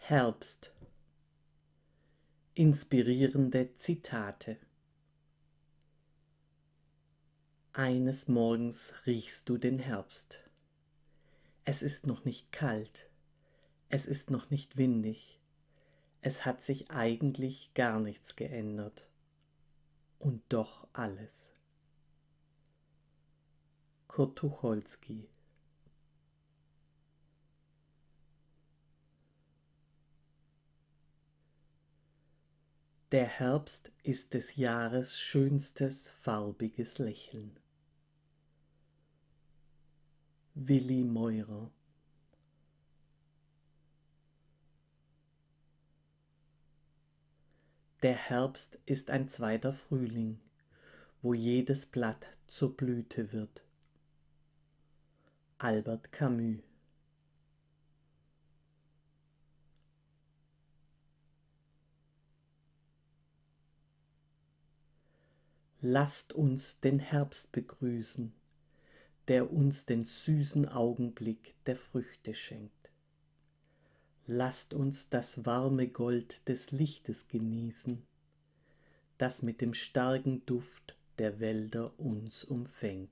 Herbst. Inspirierende Zitate. Eines Morgens riechst du den Herbst. Es ist noch nicht kalt, es ist noch nicht windig, es hat sich eigentlich gar nichts geändert. Und doch alles. Kurt Tucholsky. Der Herbst ist des Jahres schönstes farbiges Lächeln. Willi Meurer. Der Herbst ist ein zweiter Frühling, wo jedes Blatt zur Blüte wird. Albert Camus. Lasst uns den Herbst begrüßen, der uns den süßen Augenblick der Früchte schenkt. Lasst uns das warme Gold des Lichtes genießen, das mit dem starken Duft der Wälder uns umfängt.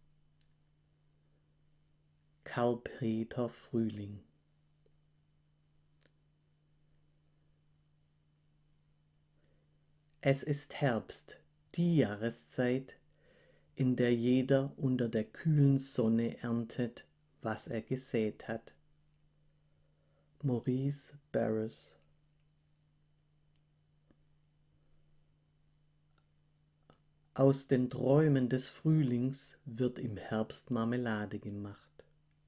Karl Peter Frühling. Es ist Herbst, die Jahreszeit, in der jeder unter der kühlen Sonne erntet, was er gesät hat. Maurice Barres. Aus den Träumen des Frühlings wird im Herbst Marmelade gemacht.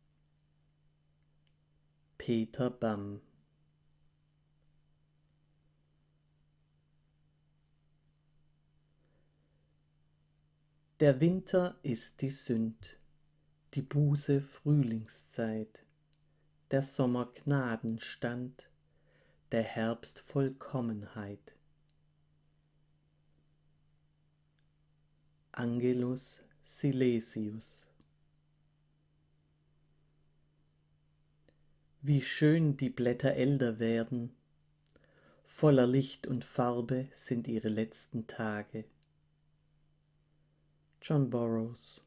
Peter Bamm. Der Winter ist die Sünd, die Buße Frühlingszeit, der Sommer Gnadenstand, der Herbst Vollkommenheit. Angelus Silesius. Wie schön die Blätter älter werden, voller Licht und Farbe sind ihre letzten Tage. John Burroughs.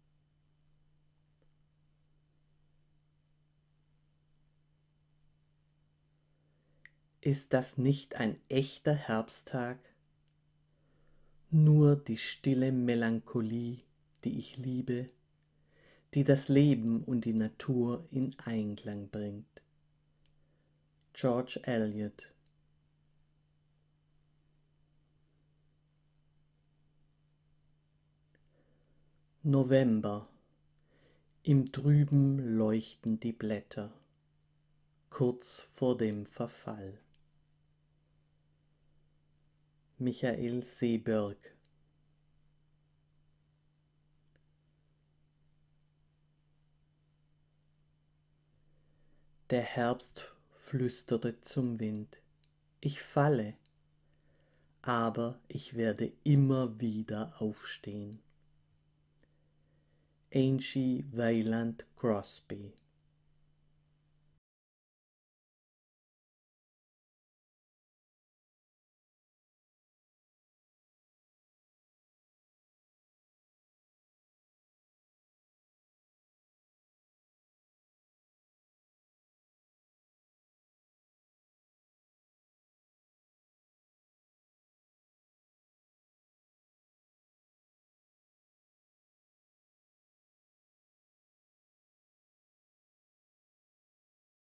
Ist das nicht ein echter Herbsttag? Nur die stille Melancholie, die ich liebe, die das Leben und die Natur in Einklang bringt. George Eliot. November. Im Trüben leuchten die Blätter, kurz vor dem Verfall. Michael Seeberg. Der Herbst flüsterte zum Wind: Ich falle, aber ich werde immer wieder aufstehen. Angie Weiland Crosby.